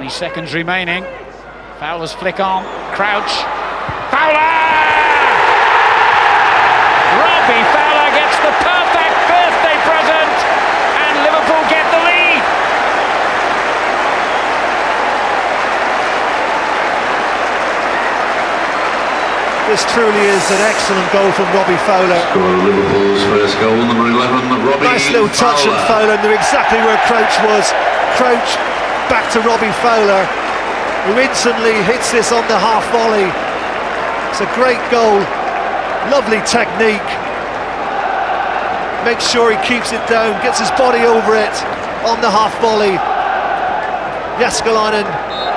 20 seconds remaining. Fowler's flick on. Crouch. Fowler! Robbie Fowler gets the perfect birthday present, and Liverpool get the lead. This truly is an excellent goal from Robbie Fowler. Liverpool's first goal, number 11, Robbie. Nice little touch from Fowler, knew exactly where Crouch was. Crouch back to Robbie Fowler, who instantly hits this on the half volley. It's a great goal, lovely technique. Makes sure he keeps it down, gets his body over it on the half volley. Jääskeläinen